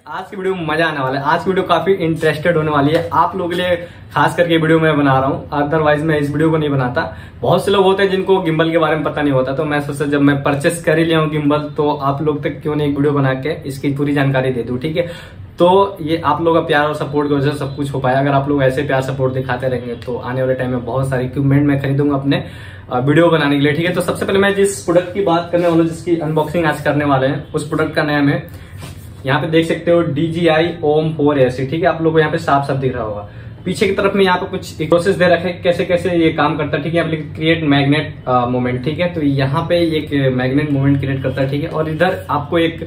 आज की वीडियो में मजा आने वाला है। आज की वीडियो काफी इंटरेस्टेड होने वाली है आप लोगों के लिए, खास करके वीडियो मैं बना रहा हूँ। अदरवाइज मैं इस वीडियो को नहीं बनाता। बहुत से लोग होते हैं जिनको गिम्बल के बारे में पता नहीं होता, तो मैं सोचा जब मैं परचेस कर ही लिया हूँ गिम्बल, तो आप लोग तक क्यों नहीं एक वीडियो बना के इसकी पूरी जानकारी दे दूं। ठीक है, तो ये आप लोग का प्यार और सपोर्ट की वजह से सब कुछ हो पाया। अगर आप लोग ऐसे प्यार सपोर्ट दिखाते रहेंगे तो आने वाले टाइम में बहुत सारे इक्विपमेंट मैं खरीदूंगा अपने वीडियो बनाने के लिए। ठीक है, तो सबसे पहले मैं जिस प्रोडक्ट की बात करने वाला हूँ, जिसकी अनबॉक्सिंग आज करने वाले हैं, उस प्रोडक्ट का नाम है, यहाँ पे देख सकते हो, DJI OM 4 AC। ठीक है, आप लोगों को यहाँ पे साफ साफ दिख रहा होगा। पीछे की तरफ में यहाँ पे कुछ प्रोसेस दे रखे हैं कैसे कैसे ये काम करता है। ठीक है, यहाँ पे क्रिएट मैग्नेट मोमेंट। ठीक है, तो यहाँ पे एक मैग्नेट मोमेंट क्रिएट करता है। ठीक है, और इधर आपको एक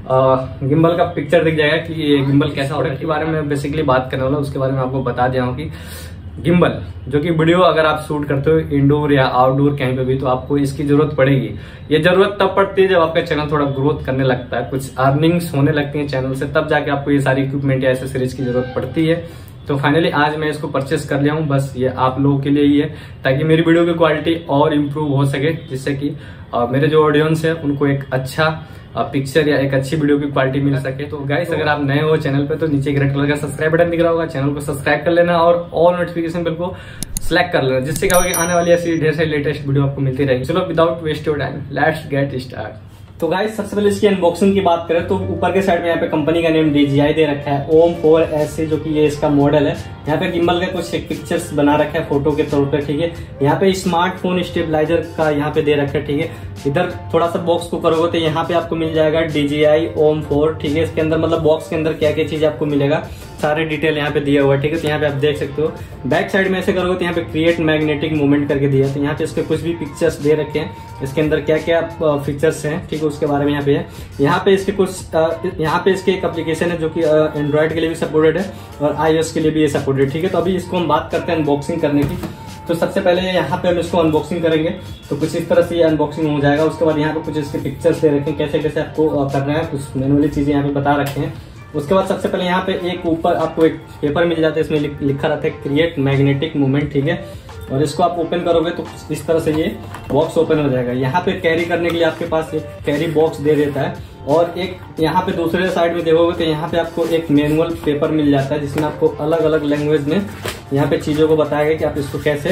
गिम्बल का पिक्चर दिख जाएगा कि ये गिम्बल कैसा होगा। के बारे में बेसिकली बात करने वाला, उसके बारे में आपको बता दिया हूँ कि गिम्बल जो कि वीडियो अगर आप शूट करते हो इंडोर या आउटडोर कहीं पे भी, तो आपको इसकी जरूरत पड़ेगी। ये जरूरत तब पड़ती है जब आपका चैनल थोड़ा ग्रोथ करने लगता है, कुछ अर्निंग्स होने लगती है चैनल से, तब जाके आपको ये सारी इक्विपमेंट या एसेसरीज की जरूरत पड़ती है। तो फाइनली आज मैं इसको परचेस कर लिया हूँ। बस ये आप लोगों के लिए ही है, ताकि मेरी वीडियो की क्वालिटी और इम्प्रूव हो सके, जिससे कि मेरे जो ऑडियंस है उनको एक अच्छा पिक्चर या एक अच्छी वीडियो की क्वालिटी मिल सके। तो गाइस, अगर आप नए हो चैनल पे तो नीचे रेड कलर का सब्सक्राइब बटन दिख रहा होगा, चैनल को सब्सक्राइब कर लेना और ऑल नोटिफिकेशन बेल को सिलेक्ट कर लेना, जिससे क्या होगा कि आने वाली ऐसी ढेर सारी लेटेस्ट वीडियो आपको मिलती रहेगी। चलो without waste your time let's get start. तो गाइस, सबसे पहले इसकी अनबॉक्सिंग की बात करें तो ऊपर के साइड में यहाँ पे कंपनी का नेम DJI दे रखा है, OM 4 AC, जो कि ये इसका मॉडल है। यहाँ पे गिम्बल का कुछ पिक्चर्स बना रखा है फोटो के तौर पे। ठीक है, यहाँ पे स्मार्टफोन स्टेबलाइजर का यहाँ पे दे रखा है। ठीक है, इधर थोड़ा सा बॉक्स को करोगे तो यहाँ पे आपको मिल जाएगा DJI OM 4। ठीक है, इसके अंदर मतलब बॉक्स के अंदर क्या क्या चीज आपको मिलेगा, सारे डिटेल यहाँ पे दिया हुआ है। ठीक है, तो यहाँ पे आप देख सकते हो। बैक साइड में ऐसे करोगे तो यहाँ पे क्रिएट मैग्नेटिक मूवमेंट करके दिया, तो यहाँ पे इसके कुछ भी पिक्चर्स दे रखे हैं, इसके अंदर क्या क्या फीचर्स हैं। ठीक है, उसके बारे में यहाँ पे है। यहाँ पे इसके कुछ यहाँ पे इसके एक एप्लीकेशन है जो कि एंड्रॉइड के लिए भी सपोर्टेड है और iOS के लिए भी ये सपोर्टेड। ठीक है, तो अभी इसको हम बात करते हैं अनबॉक्सिंग करने की। तो सबसे पहले यहाँ पे हम इसको अनबॉक्सिंग करेंगे, तो कुछ इस तरह से ये अनबॉक्सिंग हो जाएगा। उसके बाद यहाँ पे कुछ इसके पिक्चर्स दे रखे हैं कैसे कैसे आपको करना है, कुछ मैनुअली चीजें यहाँ पे बता रखे हैं। उसके बाद सबसे पहले यहाँ पे एक ऊपर आपको एक पेपर मिल जाता है, इसमें लिखा रहता है क्रिएट मैग्नेटिक मूवमेंट। ठीक है, और इसको आप ओपन करोगे तो इस तरह से ये बॉक्स ओपन हो जाएगा। यहाँ पे कैरी करने के लिए आपके पास एक कैरी बॉक्स दे देता है, और एक यहाँ पे दूसरे साइड में देखोगे तो यहाँ पे आपको एक मैनुअल पेपर मिल जाता है, जिसमें आपको अलग अलग लैंग्वेज में यहाँ पे चीजों को बताएगा कि आप इसको कैसे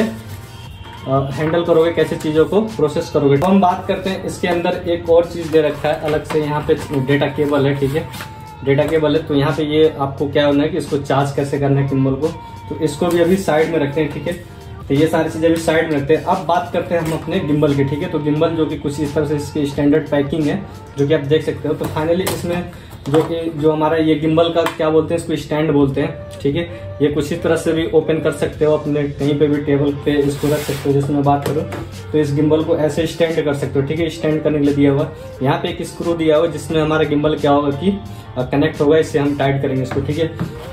हैंडल करोगे, कैसे चीजों को प्रोसेस करोगे। तो हम बात करते हैं, इसके अंदर एक और चीज दे रखा है अलग से, यहाँ पे डेटा केबल है। ठीक है, डेटा केबल है, तो यहाँ पे ये आपको क्या होना है कि इसको चार्ज कैसे करना है गिम्बल को, तो इसको भी अभी साइड में रखते हैं। ठीक है, तो ये सारी चीजें भी साइड में रखते हैं। अब बात करते हैं हम अपने गिम्बल की। ठीक है, तो गिम्बल जो कि कुछ इस तरह से इसकी स्टैंडर्ड पैकिंग है, जो कि आप देख सकते हो। तो फाइनली इसमें जो हमारा ये गिम्बल का क्या बोलते हैं, इसको स्टैंड बोलते हैं। ठीक है, ये कुछ इस तरह से भी ओपन कर सकते हो, अपने कहीं पे भी टेबल पे इसको रख सकते हो। जैसे मैं बात करूँ तो इस गिम्बल को ऐसे स्टैंड कर सकते हो। ठीक है, स्टैंड करने के लिए दिया हुआ यहाँ पे एक स्क्रू दिया हुआ, जिसमें हमारा गिम्बल क्या होगा कि कनेक्ट होगा, इससे हम टाइट करेंगे इसको। ठीक है,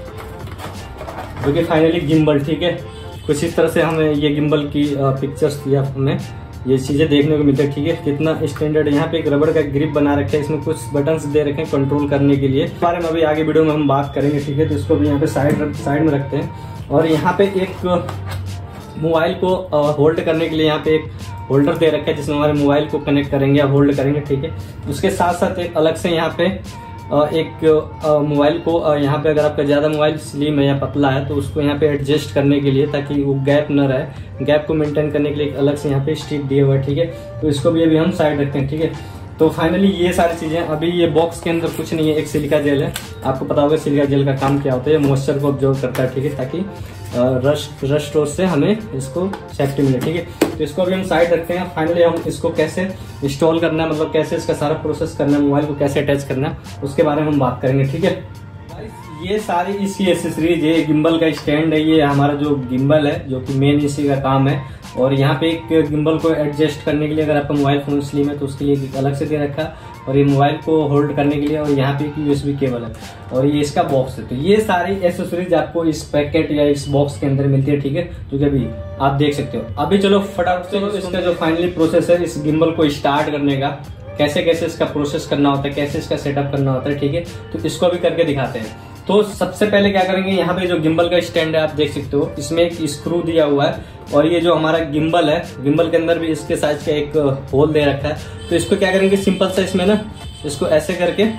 जो कि फाइनली गिम्बल। ठीक है, कुछ इस तरह से हमें ये गिम्बल की पिक्चर्स या हमें ये चीजें देखने को मिलती है। ठीक है, कितना स्टैंडर्ड। यहाँ पे एक रबड़ का ग्रिप बना रखा है, इसमें कुछ बटन्स दे रखे हैं कंट्रोल करने के लिए। इस बारे में अभी आगे वीडियो में हम बात करेंगे। ठीक है, तो इसको भी यहाँ पे साइड में रखते हैं, और यहाँ पे एक मोबाइल को होल्ड करने के लिए यहाँ पे एक होल्डर दे रखा है, जिसमें हमारे मोबाइल को कनेक्ट करेंगे या होल्ड करेंगे। ठीक है, उसके साथ साथ एक अलग से यहाँ पे एक मोबाइल को यहाँ पे, अगर आपका ज्यादा मोबाइल स्लिम है या पतला है, तो उसको यहाँ पे एडजस्ट करने के लिए, ताकि वो गैप न रहे, गैप को मेंटेन करने के लिए एक अलग से यहाँ पे स्ट्रिप दिया हुआ है। ठीक है, तो इसको भी अभी हम साइड रखते हैं। ठीक है, तो फाइनली ये सारी चीजें। अभी ये बॉक्स के अंदर कुछ नहीं है, एक सिलिका जेल है। आपको पता होगा सिलिका जेल का काम क्या होता है, मॉइस्चर को ऑब्जर्व करता है। ठीक है, ताकि रस्ट और से हमें इसको सेफ्टी मिले। ठीक है, तो इसको भी हम साइड रखते हैं। फाइनली हम इसको कैसे इंस्टॉल करना है, मतलब कैसे इसका सारा प्रोसेस करना है, मोबाइल को कैसे अटैच करना है, उसके बारे में हम बात करेंगे। ठीक है, ये सारी इसकी एसेसरीज, ये गिम्बल का स्टैंड है, ये हमारा जो गिम्बल है, जो कि मेन इसी का काम है। और यहाँ पे एक गिम्बल को एडजस्ट करने के लिए, अगर आपका मोबाइल फोन स्लिम है तो उसके लिए अलग से दे रखा है, और ये मोबाइल को होल्ड करने के लिए, और यहाँ पे एक USB केबल है, और ये इसका बॉक्स है। तो ये सारी एसेसरीज आपको इस पैकेट या इस बॉक्स के अंदर मिलती है। ठीक है, जो कि अभी आप देख सकते हो। अभी चलो फटाफट से इसका जो फाइनली प्रोसेस है इस गिम्बल को स्टार्ट करने का, कैसे कैसे इसका प्रोसेस करना होता है, कैसे इसका सेटअप करना होता है। ठीक है, तो इसको अभी करके दिखाते हैं। तो सबसे पहले क्या करेंगे, यहाँ पे जो गिम्बल का स्टैंड है आप देख सकते हो, इसमें एक स्क्रू दिया हुआ है, और ये जो हमारा गिम्बल है, गिम्बल के अंदर भी इसके साइज का एक होल दे रखा है। तो इसको क्या करेंगे, सिंपल सा इसमें ना इसको ऐसे करके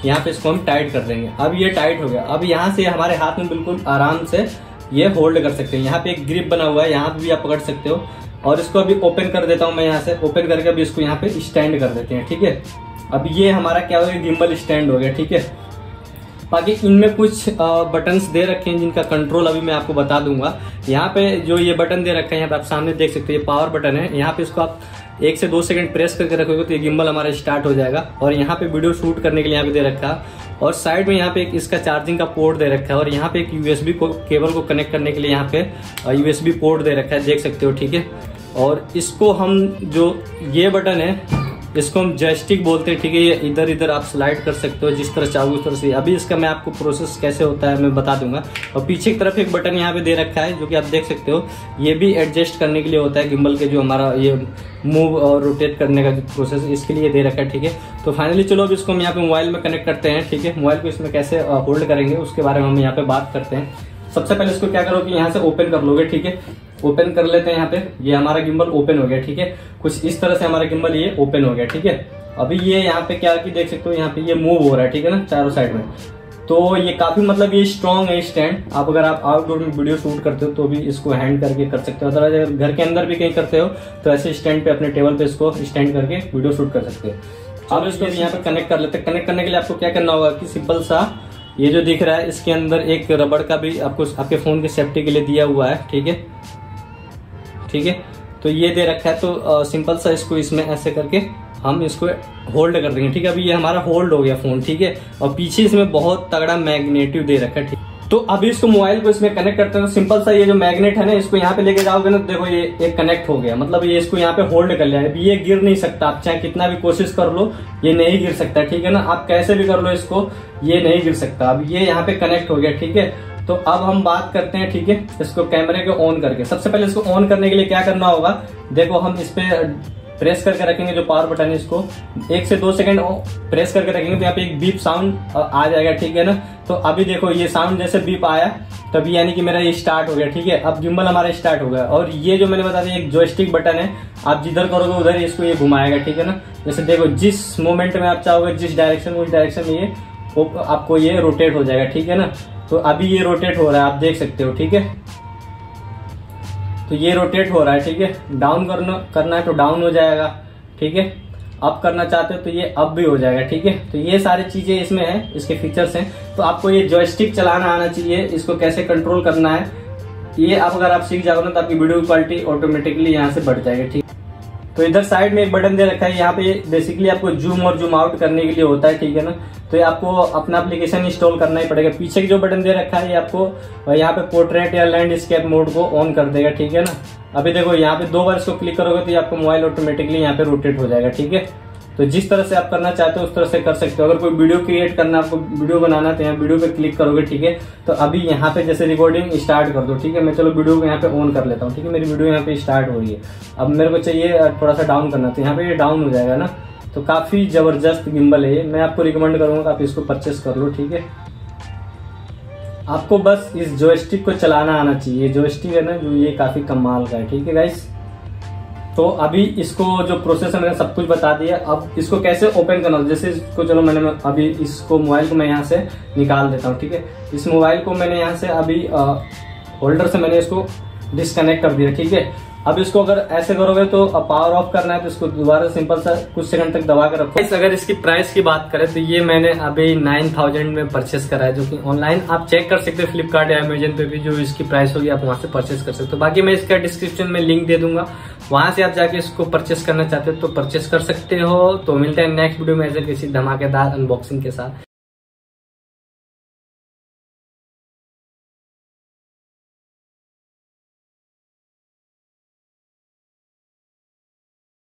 यहाँ पे इसको हम टाइट कर देंगे। अब ये टाइट हो गया। अब यहाँ से हमारे हाथ में बिल्कुल आराम से ये होल्ड कर सकते हैं। यहाँ पे एक ग्रिप बना हुआ है, यहाँ पे भी आप पकड़ सकते हो। और इसको अभी ओपन कर देता हूँ मैं, यहाँ से ओपन करके अभी इसको यहाँ पे स्टैंड कर देते हैं, ठीक है। अब ये हमारा क्या हो गया, गिम्बल स्टैंड हो गया, ठीक है। बाकी इनमें कुछ बटन्स दे रखे हैं जिनका कंट्रोल अभी मैं आपको बता दूंगा। यहाँ पे जो ये बटन दे रखा है, यहाँ पे आप सामने देख सकते हो, ये पावर बटन है। यहाँ पे इसको आप 1 से 2 सेकंड प्रेस करके रखोगे तो ये गिम्बल हमारा स्टार्ट हो जाएगा। और यहाँ पे वीडियो शूट करने के लिए यहाँ पे दे रखा है। और साइड में यहाँ पे एक इसका चार्जिंग का पोर्ट दे रखा है। और यहाँ पे एक यूएसबी केबल को कनेक्ट करने के लिए यहाँ पे यूएसबी पोर्ट दे रखा है, देख सकते हो, ठीक है। और इसको हम जो ये बटन है इसको हम जॉयस्टिक बोलते हैं, ठीक है। ये इधर इधर आप स्लाइड कर सकते हो जिस तरह चाहो उस तरह से। अभी इसका मैं आपको प्रोसेस कैसे होता है मैं बता दूंगा। और पीछे की तरफ एक बटन यहाँ पे दे रखा है जो कि आप देख सकते हो, ये भी एडजस्ट करने के लिए होता है गिम्बल के, जो हमारा ये मूव और रोटेट करने का जो प्रोसेस इसके लिए दे रखा है, ठीक है। तो फाइनली चलो अब इसको हम यहाँ पे मोबाइल में कनेक्ट करते हैं, ठीक है। मोबाइल को इसमें कैसे होल्ड करेंगे उसके बारे में हम यहाँ पे बात करते हैं। सबसे पहले इसको क्या करो कि यहाँ से ओपन कर लोगे, ठीक है। ओपन कर लेते हैं। यहाँ पे ये हमारा गिम्बल ओपन हो गया, ठीक है। कुछ इस तरह से हमारा गिम्बल ये ओपन हो गया, ठीक है। अभी ये यहाँ पे क्या कि देख सकते हो, यहाँ पे ये मूव हो रहा है, ठीक है ना, चारों साइड में। तो ये काफी मतलब ये स्ट्रॉन्ग है स्टैंड। आप अगर आप आउटडोर में वीडियो शूट करते हो तो भी इसको हैंड करके कर सकते हो। अगर घर के अंदर भी कहीं करते हो तो ऐसे स्टैंड पे अपने टेबल पे इसको स्टैंड करके वीडियो शूट कर सकते हो। अब इसको यहाँ पे कनेक्ट कर लेते हैं। कनेक्ट करने के लिए आपको क्या करना होगा कि सिंपल सा ये जो दिख रहा है इसके अंदर एक रबड़ का भी आपको आपके फोन के सेफ्टी के लिए दिया हुआ है, ठीक है, ठीक है। तो ये दे रखा है। तो सिंपल सा इसको इसमें ऐसे करके हम इसको होल्ड कर देंगे, ठीक है। अभी ये हमारा होल्ड हो गया फोन, ठीक है। और पीछे इसमें बहुत तगड़ा मैग्नेटिव दे रखा है, ठीक। तो अभी इसको मोबाइल को इसमें कनेक्ट करते हैं। तो सिंपल सा ये जो मैग्नेट है ना, इसको यहाँ पे लेके जाओगे ना, देखो ये एक कनेक्ट हो गया, मतलब ये इसको यहाँ पे होल्ड कर लिया। अभी ये गिर नहीं सकता, आप चाहे कितना भी कोशिश कर लो ये नहीं गिर सकता, ठीक है ना। आप कैसे भी कर लो इसको, ये नहीं गिर सकता। अब ये यहाँ पे कनेक्ट हो गया, ठीक है। तो अब हम बात करते हैं, ठीक है, इसको कैमरे को ऑन करके। सबसे पहले इसको ऑन करने के लिए क्या करना होगा, देखो हम इस पे प्रेस करके रखेंगे जो पावर बटन है, इसको 1 से 2 सेकंड प्रेस करके रखेंगे तो यहाँ पे एक बीप साउंड आ जाएगा, ठीक है ना। तो अभी देखो ये साउंड जैसे बीप आया तभी यानी कि मेरा ये स्टार्ट हो गया, ठीक है। अब गिम्बल हमारा स्टार्ट हो गया। और ये जो मैंने बता दिया एक जॉयस्टिक बटन है, आप जिधर करोगे उधर इसको ये घुमाएगा, ठीक है ना। जैसे देखो जिस मोमेंट में आप चाहोगे जिस डायरेक्शन उस डायरेक्शन में ये आपको ये रोटेट हो जाएगा, ठीक है ना। तो अभी ये रोटेट हो रहा है, आप देख सकते हो, ठीक है। तो ये रोटेट हो रहा है, ठीक है। डाउन करना है तो डाउन हो जाएगा, ठीक है। अप करना चाहते हो तो ये अप भी हो जाएगा, ठीक है। तो ये सारी चीजें इसमें है, इसके फीचर्स हैं। तो आपको ये जॉयस्टिक चलाना आना चाहिए, इसको कैसे कंट्रोल करना है ये आप अगर आप सीख जाओगे ना तो आपकी वीडियो की क्वालिटी ऑटोमेटिकली यहाँ से बढ़ जाएगी, ठीक। तो इधर साइड में एक बटन दे रखा है, यहाँ पे बेसिकली आपको जूम और जूम आउट करने के लिए होता है, ठीक है ना। तो ये आपको अपना एप्लीकेशन इंस्टॉल करना ही पड़ेगा। पीछे की जो बटन दे रखा है ये आपको यहाँ पे पोर्ट्रेट या लैंडस्केप मोड को ऑन कर देगा, ठीक है ना। अभी देखो यहाँ पे 2 बार इसको क्लिक करोगे तो ये आपको मोबाइल ऑटोमेटिकली यहाँ पे रोटेट हो जाएगा, ठीक है। तो जिस तरह से आप करना चाहते हो उस तरह से कर सकते हो। अगर कोई वीडियो क्रिएट करना, आपको वीडियो बनाना तो यहाँ वीडियो पे क्लिक करोगे, ठीक है। तो अभी यहाँ पे जैसे रिकॉर्डिंग स्टार्ट कर दो, ठीक है। मैं चलो वीडियो को यहाँ पे ऑन कर लेता हूँ, ठीक है। मेरी वीडियो यहाँ पे स्टार्ट हो रही है। अब मेरे को चाहिए थोड़ा सा डाउन करना, तो यहाँ पे ये डाउन हो जाएगा ना। तो काफी जबरदस्त गिम्बल है ये, मैं आपको रिकमेंड करूंगा आप इसको परचेस कर लो, ठीक है। आपको बस इस जॉयस्टिक को चलाना आना चाहिए। जॉयस्टिक है ना जो ये काफी कमाल का है, ठीक है गाइस। तो अभी इसको जो प्रोसेस है मैंने सब कुछ बता दिया। अब इसको कैसे ओपन करना, जैसे इसको चलो मैंने अभी इसको मोबाइल को मैं यहाँ से निकाल देता हूँ, ठीक है। इस मोबाइल को मैंने यहाँ से अभी होल्डर से मैंने इसको डिस्कनेक्ट कर दिया, ठीक है। अब इसको अगर ऐसे करोगे तो पावर ऑफ करना है तो इसको दोबारा सिंपल सा कुछ सेकंड तक दबा कर रखो। अगर इसकी प्राइस की बात करें तो ये मैंने अभी 9000 में परचेस करा है, जो कि ऑनलाइन आप चेक कर सकते हो, फ्लिपकार्ट या अमेजन पे भी जो इसकी प्राइस होगी आप वहां से परचेस कर सकते हो। बाकी मैं इसका डिस्क्रिप्शन में लिंक दे दूंगा, वहां से आप जाके इसको परचेस करना चाहते हो तो परचेस कर सकते हो। तो मिलते हैं नेक्स्ट वीडियो में ऐसे किसी धमाकेदार अनबॉक्सिंग के साथ।